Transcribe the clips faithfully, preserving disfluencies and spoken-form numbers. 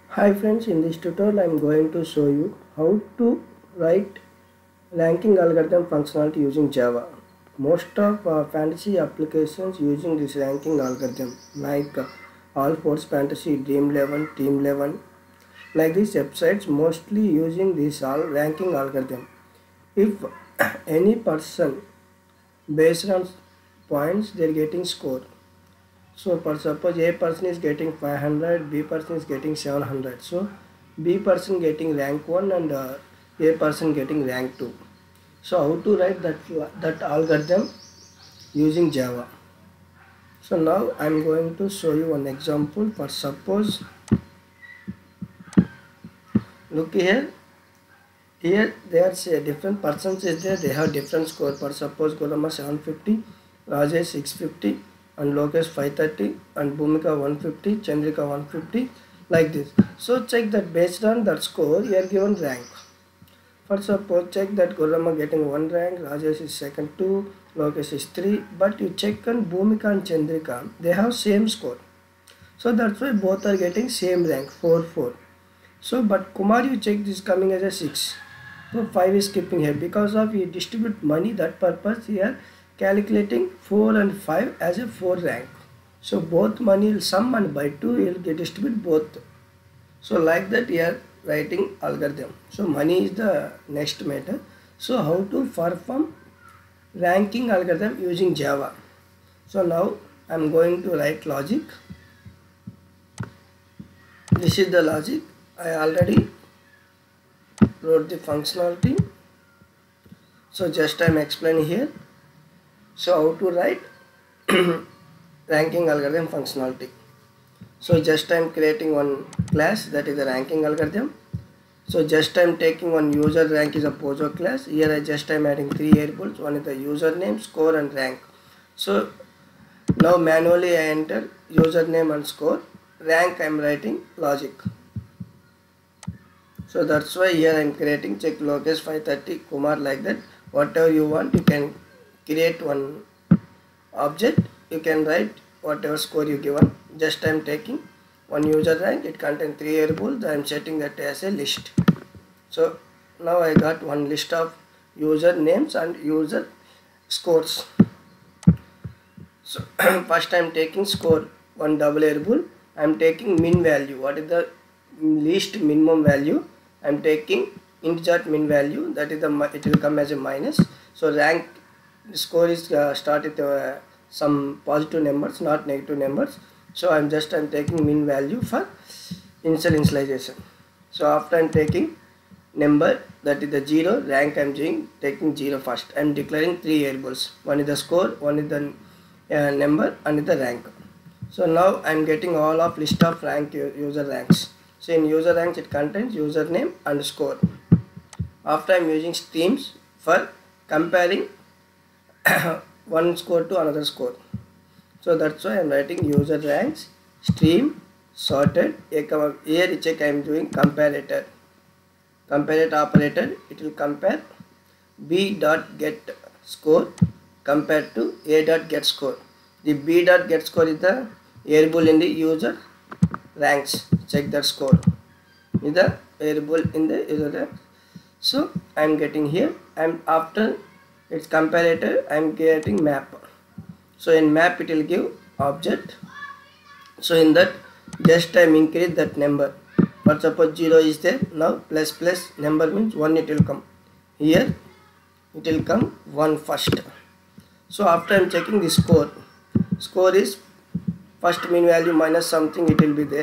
Hi friends, in this tutorial I am going to show you how to write ranking algorithm functionality using Java. Most of uh, fantasy applications using this ranking algorithm like uh, All Sports Fantasy, Dream eleven, Team eleven, like these websites mostly using this all ranking algorithm. If any person based on points they are getting score. So for suppose A person is getting five hundred, B person is getting seven hundred. So B person getting rank one and uh, A person getting rank two. So how to write that that algorithm using Java? So now I am going to show you one example. For suppose, look here. Here there's a different persons is there. They have different score. For suppose Golama seven fifty, Rajesh six fifty, and Lokesh five thirty, and Bhumika one fifty, Chandrika one fifty, like this. So check that based on that score you are given rank. For suppose check that Golama getting one rank, Rajesh is second two, Lokesh is three, but you check on Bhumika and Chandrika, they have same score. So that's why both are getting same rank, four four. So but Kumar you check this coming as a six. So five is skipping here because of we distribute money, that purpose here calculating four and five as a four rank. So both money will sum and by two you will get distribute both. So like that here writing algorithm. So money is the next matter. So how to perform ranking algorithm using Java. So now I am going to write logic. This is the logic. I already wrote the functionality. So just I am explaining here. So how to write ranking algorithm functionality. So just I am creating one class, that is the ranking algorithm. So just I am taking one user rank is a Pojo class. Here I just I am adding three variables. One is the username, score and rank. So now manually I enter username and score. Rank I am writing logic. So that's why here I am creating check Lokesh five thirty, Kumar, like that. Whatever you want, you can create one object. You can write whatever score you given. Just I am taking one user rank. It contains three variables. I am setting that as a list. So now I got one list of user names and user scores. So first I am taking score, one double variable. I am taking min value. What is the least minimum value? I am taking integer min value, that is the it will come as a minus. So rank score is uh, start with uh, some positive numbers, not negative numbers. So I am just I am taking min value for initial initialization. So after I am taking number, that is the zero, rank I am doing taking zero first. I am declaring three variables. One is the score, one is the uh, number, and the rank. So now I am getting all of list of rank user ranks. So in user ranks it contains username and score. After I am using streams for comparing one score to another score. So that's why I am writing user ranks stream sorted. Here check I am doing comparator. Comparator operator, it will compare b dot get score compared to a dot get score. The b dot get score is the variable in the user ranks. Check that score is the variable in the user ranks. So I am getting here. I am after its comparator I am getting map. So in map it will give object. So in that just I am increase that number. For suppose zero is there, now plus plus number means one, it will come. Here it will come one first. So after I am checking the score, score is first min value minus something, it will be there.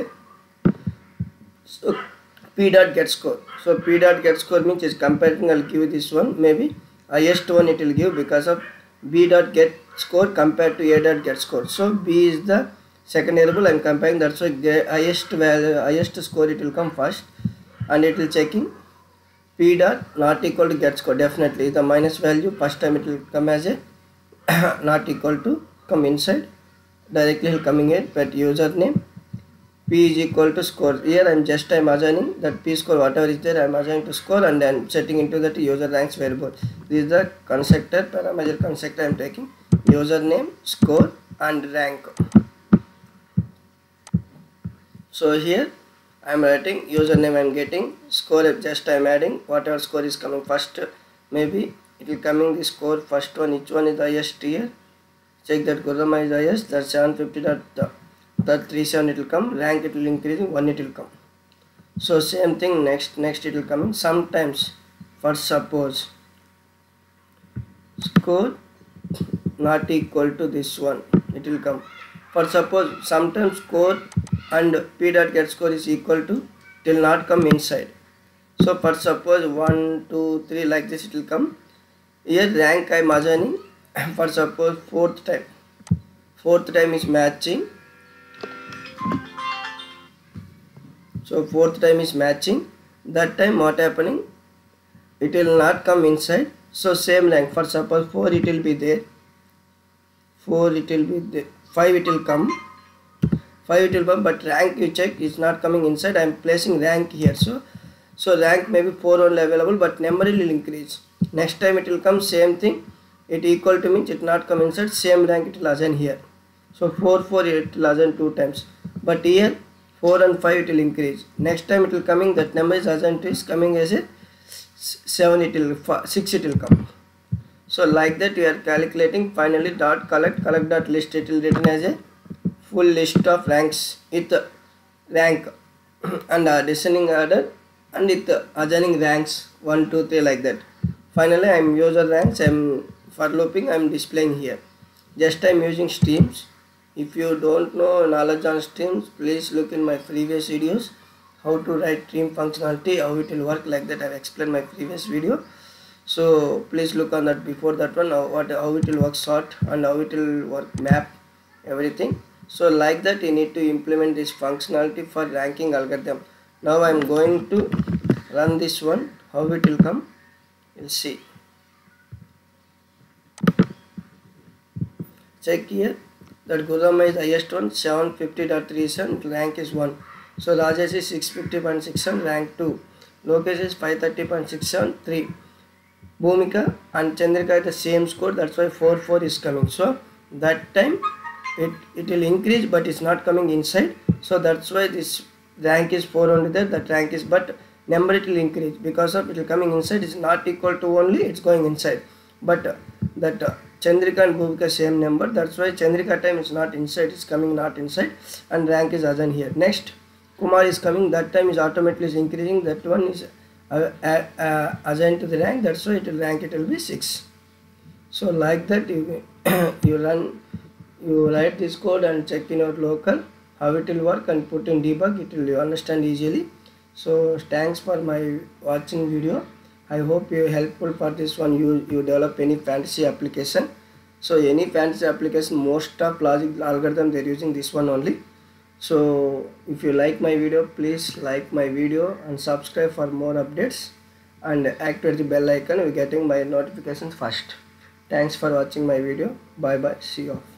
So p dot get score. So p dot get score means is comparing, I will give this one, maybe highest one it will give because of b dot get score compared to a dot get score. So b is the second variable I am comparing, that's why highest value, highest score it will come first, and it will checking p dot not equal to get score. Definitely the minus value first time it will come as a not equal to, come inside directly will coming in, but username p is equal to score. Here I am just I am assigning that p score whatever is there I am assigning to score, and then setting into that user ranks variable. This is the constructor, parameter constructor I am taking username, score and rank. So here I am writing, username I am getting, score just I am adding, whatever score is coming first, maybe it will coming the score first one, each one is the highest here. Check that Gurrama is highest, that seven fifty, that, that thirty-seven it will come, rank it will increase, one it will come. So same thing next, next it will come. Sometimes for suppose score not equal to this one, it will come. For suppose sometimes score and p dot get score is equal to, it will not come inside. So for suppose one, two, three like this it will come. Here rank I am assigning for suppose fourth time. Fourth time is matching. So fourth time is matching. That time what happening? It will not come inside. So same rank. For suppose four it will be there. four it will be there. five it will come. five it will come, but rank you check is not coming inside. I am placing rank here. So so rank may be four only available, but number will increase. Next time it will come same thing. It equal to means it not come inside. Same rank it will assign here. So four, four it will assign two times. But here four and five it will increase. Next time it will coming, that number is assigned to is coming as a seven, it will six it will come. So like that we are calculating. Finally dot collect, collect dot list, it will written as a full list of ranks with rank and uh, descending order and with uh, assigning ranks one, two, three like that. Finally I am user ranks, I am for looping I am displaying here. Just I am using streams. If you don't know knowledge on streams, please look in my previous videos how to write stream functionality, how it will work, like that I have explained my previous video. So please look on that before that one, how, what, how it will work sort and how it will work map, everything. So like that you need to implement this functionality for ranking algorithm. Now I am going to run this one, how it will come, we'll see. Check here that Gurrama is highest one, seven fifty point three seven, rank is one. So Rajesh is six fifty point six seven, rank two. Lokesh is five thirty point six seven, three. Bhumika and Chandrika is the same score, that's why four, four is coming. So that time it, it will increase, but it's not coming inside. So that's why this rank is four only there, that rank is, but number it will increase because of it will coming inside, is not equal to only, it's going inside. But uh, that uh, Chandrika and Bhumika same number, that's why Chandrika time is not inside, it's coming not inside, and rank is assigned here. Next Kumar is coming, that time is automatically is increasing, that one is uh, uh, uh, assigned to the rank, that's why it will rank, it will be six. So like that you you run, you write this code and check in your local how it will work and put in debug, it will you understand easily. So thanks for my watching video. I hope you helpful for this one. You you develop any fantasy application. So any fantasy application, most of logic algorithm they're using this one only. So if you like my video, please like my video and subscribe for more updates and activate the bell icon. You're getting my notifications first. Thanks for watching my video. Bye bye. See you.